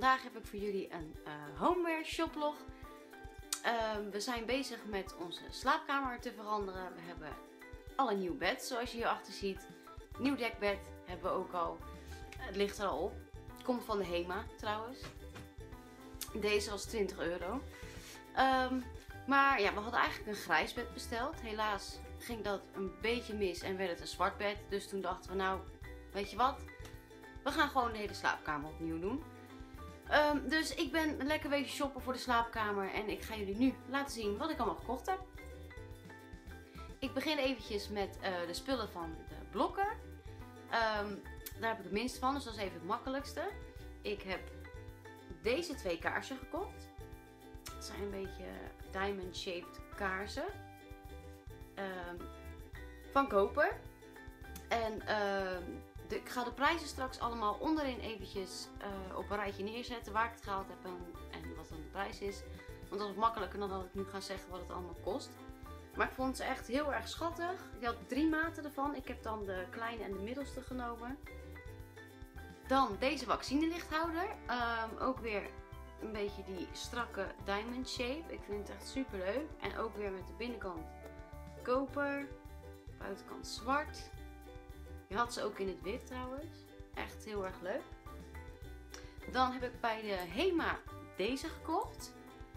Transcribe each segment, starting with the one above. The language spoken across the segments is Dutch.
vandaag heb ik voor jullie een homeware shoplog. We zijn bezig met onze slaapkamer te veranderen. We hebben al een nieuw bed zoals je hierachter ziet. Nieuw dekbed hebben we ook al. Het ligt er al op. Komt van de HEMA trouwens. Deze was €20. Maar ja, we hadden eigenlijk een grijs bed besteld. Helaas ging dat een beetje mis en werd het een zwart bed. Dus toen dachten we, nou, weet je wat? We gaan gewoon de hele slaapkamer opnieuw doen. Dus ik ben lekker wezen shoppen voor de slaapkamer. En ik ga jullie nu laten zien wat ik allemaal gekocht heb. Ik begin eventjes met de spullen van de blokken. Daar heb ik het minst van, dus dat is even het makkelijkste. Ik heb deze 2 kaarsen gekocht. Het zijn een beetje diamond-shaped kaarsen. Van Koper. En ik ga de prijzen straks allemaal onderin eventjes op een rijtje neerzetten. Waar ik het gehaald heb en wat dan de prijs is. Want dat is makkelijker dan dat ik nu ga zeggen wat het allemaal kost. Maar ik vond ze echt heel erg schattig. Ik had 3 maten ervan. Ik heb dan de kleine en de middelste genomen. Dan deze vaccinelichthouder. Ook weer een beetje die strakke diamond shape. Ik vind het echt super leuk. En ook weer met de binnenkant koper. Buitenkant zwart. Je had ze ook in het wit trouwens. Echt heel erg leuk. Dan heb ik bij de HEMA deze gekocht.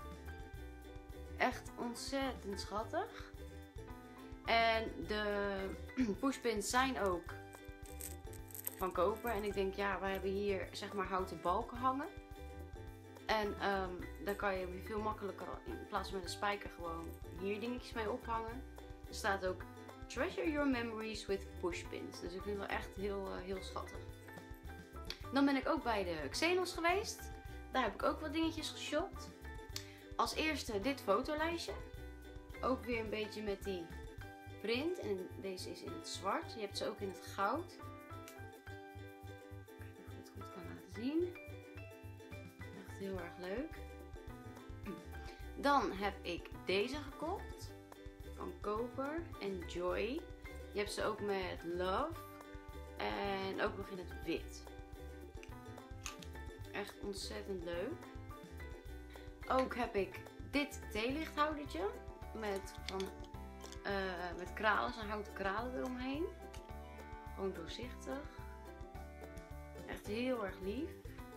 Echt ontzettend schattig. En de pushpins zijn ook van koper. En ik denk, ja, wij hebben hier zeg maar houten balken hangen. En daar kan je veel makkelijker in plaats van met een spijker gewoon hier dingetjes mee ophangen. Er staat ook Treasure your memories with pushpins. Dus ik vind het wel echt heel schattig. Dan ben ik ook bij de Xenos geweest. Daar heb ik ook wat dingetjes geshopt. Als eerste dit fotolijstje. Ook weer een beetje met die print. En deze is in het zwart. Je hebt ze ook in het goud. Kijken of ik het goed kan laten zien. Echt heel erg leuk. Dan heb ik deze gekocht. Van Koper en Joy. Je hebt ze ook met Love. En ook nog in het wit. Echt ontzettend leuk. Ook heb ik dit theelichthoudertje. Met kralen. Zo'n houten kralen eromheen. Gewoon doorzichtig. Echt heel erg lief.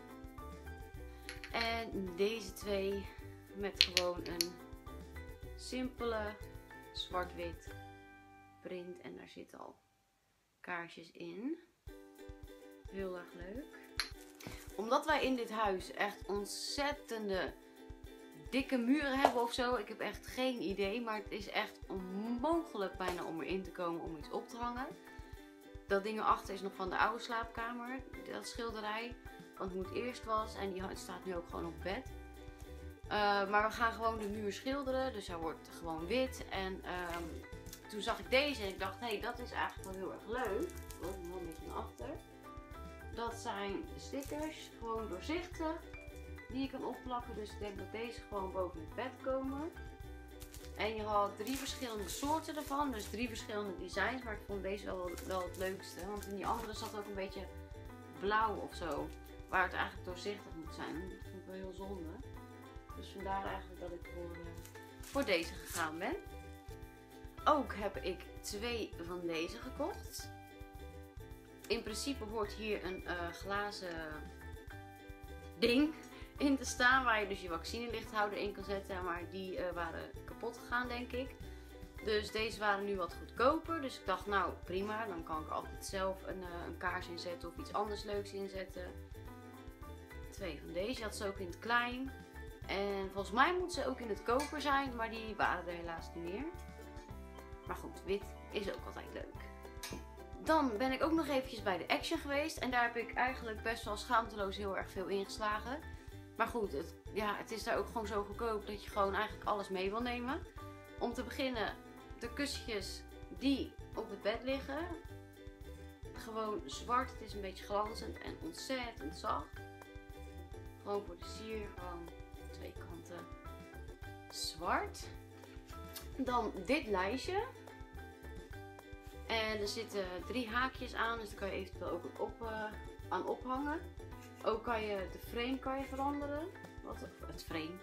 En deze 2 met gewoon een simpele zwart-wit print en daar zitten al kaarsjes in. Heel erg leuk. Omdat wij in dit huis echt ontzettende dikke muren hebben of zo. Ik heb echt geen idee, maar het is echt onmogelijk bijna om erin te komen om iets op te hangen. Dat ding erachter is nog van de oude slaapkamer, dat schilderij. Want hoe het eerst was en die staat nu ook gewoon op bed. Maar we gaan gewoon de muur schilderen, dus hij wordt gewoon wit. En toen zag ik deze en ik dacht, hé, dat is eigenlijk wel heel erg leuk. Dat is nog een beetje naar achter. Dat zijn de stickers, gewoon doorzichtig, die je kan opplakken. Dus ik denk dat deze gewoon boven het bed komen. En je had 3 verschillende soorten ervan, dus 3 verschillende designs. Maar ik vond deze wel het leukste, want in die andere zat ook een beetje blauw of zo. Waar het eigenlijk doorzichtig moet zijn. Dat vond ik wel heel zonde. Dus vandaar eigenlijk dat ik voor deze gegaan ben. Ook heb ik 2 van deze gekocht. In principe hoort hier een glazen ding in te staan. Waar je dus je vaccinelichthouder in kan zetten. Maar die waren kapot gegaan, denk ik. Dus deze waren nu wat goedkoper. Dus ik dacht, nou prima. Dan kan ik altijd zelf een kaars inzetten of iets anders leuks inzetten. 2 van deze. Je had ze ook in het klein. En volgens mij moeten ze ook in het koper zijn, maar die waren er helaas niet meer. Maar goed, wit is ook altijd leuk. Dan ben ik ook nog eventjes bij de Action geweest. En daar heb ik eigenlijk best wel schaamteloos heel erg veel ingeslagen. Maar goed, het is daar ook gewoon zo goedkoop dat je gewoon eigenlijk alles mee wil nemen. Om te beginnen de kussentjes die op het bed liggen. Gewoon zwart, het is een beetje glanzend en ontzettend zacht. Gewoon voor de sier, gewoon 2 kanten zwart. Dan dit lijstje. En er zitten 3 haakjes aan, dus daar kan je eventueel ook aan ophangen. Ook kan je de frame kan je veranderen. Wat? Het frame.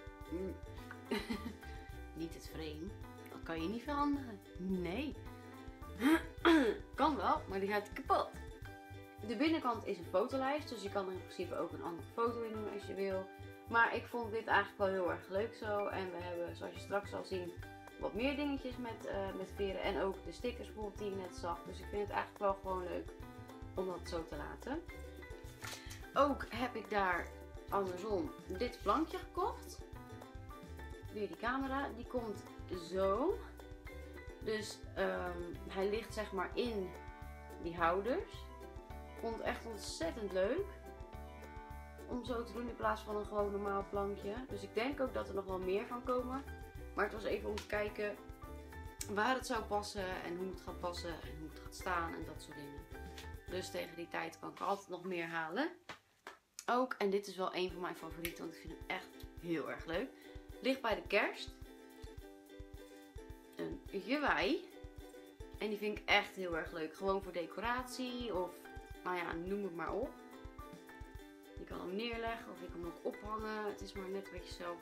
Niet het frame. Dat kan je niet veranderen. Nee. Kan wel, maar die gaat kapot. De binnenkant is een fotolijst, dus je kan er in principe ook een andere foto in doen als je wil. Maar ik vond dit eigenlijk wel heel erg leuk zo. En we hebben, zoals je straks zal zien, wat meer dingetjes met veren. En ook de stickers bijvoorbeeld die je net zag. Dus ik vind het eigenlijk wel gewoon leuk om dat zo te laten. Ook heb ik daar andersom dit plankje gekocht. Weer die camera. Die komt zo. Dus hij ligt zeg maar in die houders. Vond het echt ontzettend leuk om zo te doen in plaats van een gewoon normaal plankje. Dus ik denk ook dat er nog wel meer van komen. Maar het was even om te kijken waar het zou passen en hoe het gaat passen en hoe het gaat staan en dat soort dingen. Dus tegen die tijd kan ik altijd nog meer halen. Ook, en dit is wel een van mijn favorieten, want ik vind hem echt heel erg leuk. Ligt bij de kerst. Een gewei. En die vind ik echt heel erg leuk. Gewoon voor decoratie of, nou ja, noem het maar op. Je kan hem neerleggen of je kan hem ook ophangen. Het is maar net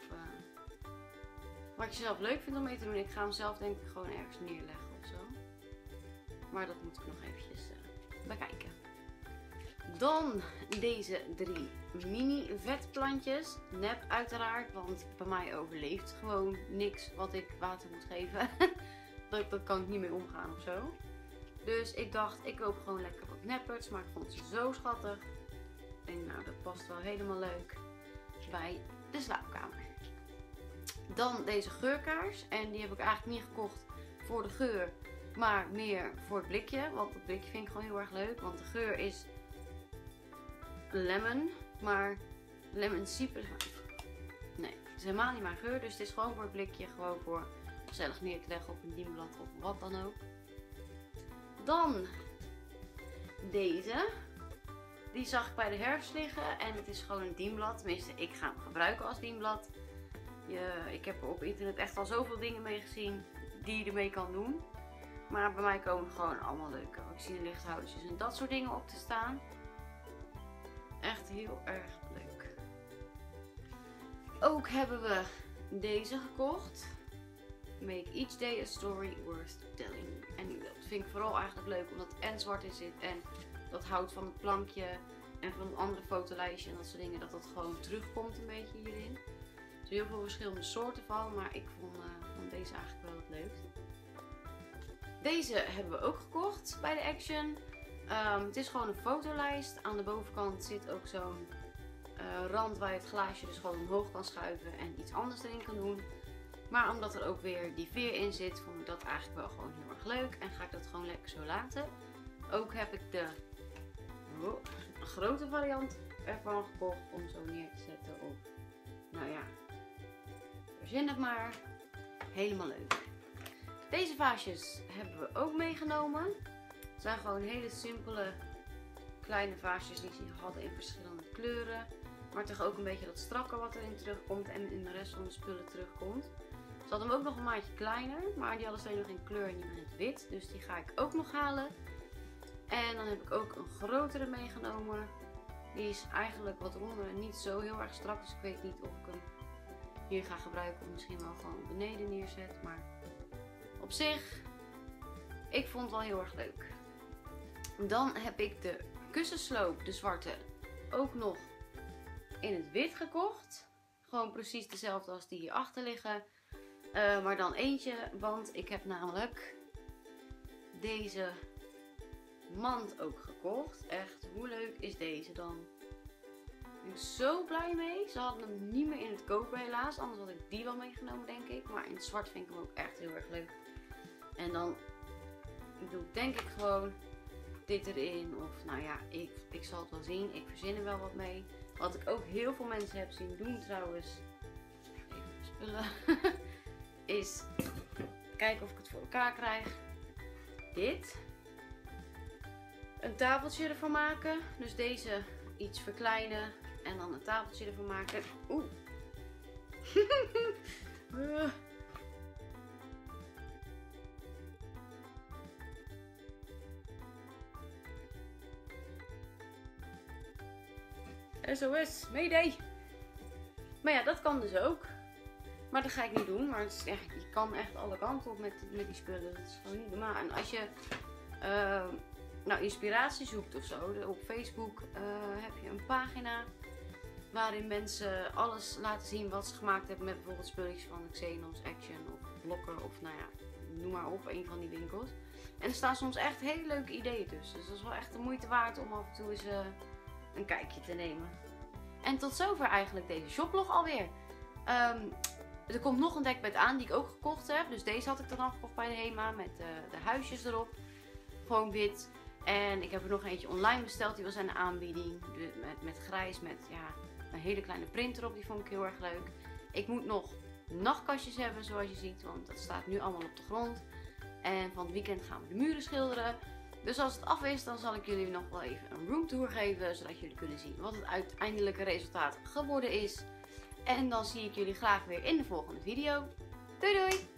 wat je zelf leuk vindt om mee te doen. Ik ga hem zelf denk ik gewoon ergens neerleggen of zo. Maar dat moet ik nog eventjes bekijken. Dan deze 3 mini vetplantjes. Nep uiteraard, want bij mij overleeft gewoon niks wat ik water moet geven. Dat kan ik niet mee omgaan of zo. Dus ik dacht, ik koop gewoon lekker wat nepperts. Maar ik vond ze zo schattig. Ik denk, nou, dat past wel helemaal leuk bij de slaapkamer. Dan deze geurkaars. En die heb ik eigenlijk niet gekocht voor de geur. Maar meer voor het blikje. Want het blikje vind ik gewoon heel erg leuk. Want de geur is lemon. Maar lemon cipe. Nee, het is helemaal niet mijn geur. Dus het is gewoon voor het blikje. Gewoon voor gezellig neer te leggen op een dienblad of wat dan ook. Dan deze. Die zag ik bij de herfst liggen. En het is gewoon een dienblad. Tenminste, ik ga hem gebruiken als dienblad. Ik heb er op internet echt al zoveel dingen mee gezien die je ermee kan doen. Maar bij mij komen gewoon allemaal leuke vaccinelichthoudertjes en dat soort dingen op te staan. Echt heel erg leuk. Ook hebben we deze gekocht. Make each day a story worth telling. En dat vind ik vooral eigenlijk leuk omdat het en zwart in zit en dat houdt van het plankje en van een andere fotolijstje en dat soort dingen. Dat dat gewoon terugkomt een beetje hierin. Er zijn heel veel verschillende soorten van, maar ik vond deze eigenlijk wel het leukst. Deze hebben we ook gekocht bij de Action. Het is gewoon een fotolijst. Aan de bovenkant zit ook zo'n rand waar je het glaasje dus gewoon omhoog kan schuiven en iets anders erin kan doen. Maar omdat er ook weer die veer in zit, vond ik dat eigenlijk wel gewoon heel erg leuk. En ga ik dat gewoon lekker zo laten. Ook heb ik de grote variant ervan gekocht om zo neer te zetten op, nou ja, verzin het maar. Helemaal leuk. Deze vaasjes hebben we ook meegenomen. Het zijn gewoon hele simpele kleine vaasjes die ze hadden in verschillende kleuren. Maar toch ook een beetje dat strakke wat erin terugkomt en in de rest van de spullen terugkomt. Ze hadden hem ook nog een maatje kleiner, maar die hadden ze nog in kleur en niet met het wit. Dus die ga ik ook nog halen. En dan heb ik ook een grotere meegenomen. Die is eigenlijk wat ronder en niet zo heel erg strak. Dus ik weet niet of ik hem hier ga gebruiken of misschien wel gewoon beneden neerzet. Maar op zich, ik vond het wel heel erg leuk. Dan heb ik de kussensloop, de zwarte, ook nog in het wit gekocht. Gewoon precies dezelfde als die hierachter liggen. Maar dan eentje, want ik heb namelijk deze mand ook gekocht. Echt, hoe leuk is deze dan? Ik ben zo blij mee. Ze hadden hem niet meer in het koper helaas. Anders had ik die wel meegenomen denk ik. Maar in het zwart vind ik hem ook echt heel erg leuk. En dan doe ik denk ik gewoon dit erin. Of nou ja, ik zal het wel zien. Ik verzin er wel wat mee. Wat ik ook heel veel mensen heb zien doen trouwens. Even spullen. Is kijken of ik het voor elkaar krijg. Dit. Een tafeltje ervan maken. Dus deze iets verkleinen. En dan een tafeltje ervan maken. Oeh. SOS, mayday. Maar ja, dat kan dus ook. Maar dat ga ik niet doen. Maar het is echt, je kan echt alle kanten op met die spullen. Dat is gewoon niet normaal. En als je nou, inspiratie zoekt of zo. Op Facebook heb je een pagina waarin mensen alles laten zien wat ze gemaakt hebben met bijvoorbeeld spulletjes van Xenos, Action of Blokker of nou ja, noem maar op, een van die winkels. En er staan soms echt hele leuke ideeën tussen. Dus dat is wel echt de moeite waard om af en toe eens een kijkje te nemen. En tot zover eigenlijk deze shoplog alweer. Er komt nog een dekbed aan die ik ook gekocht heb. Dus deze had ik dan al gekocht bij de HEMA met de huisjes erop. Gewoon wit. En ik heb er nog eentje online besteld. Die was aan de aanbieding. Met grijs. Met ja, een hele kleine print erop. Die vond ik heel erg leuk. Ik moet nog nachtkastjes hebben zoals je ziet. Want dat staat nu allemaal op de grond. En van het weekend gaan we de muren schilderen. Dus als het af is, dan zal ik jullie nog wel even een roomtour geven. Zodat jullie kunnen zien wat het uiteindelijke resultaat geworden is. En dan zie ik jullie graag weer in de volgende video. Doei doei!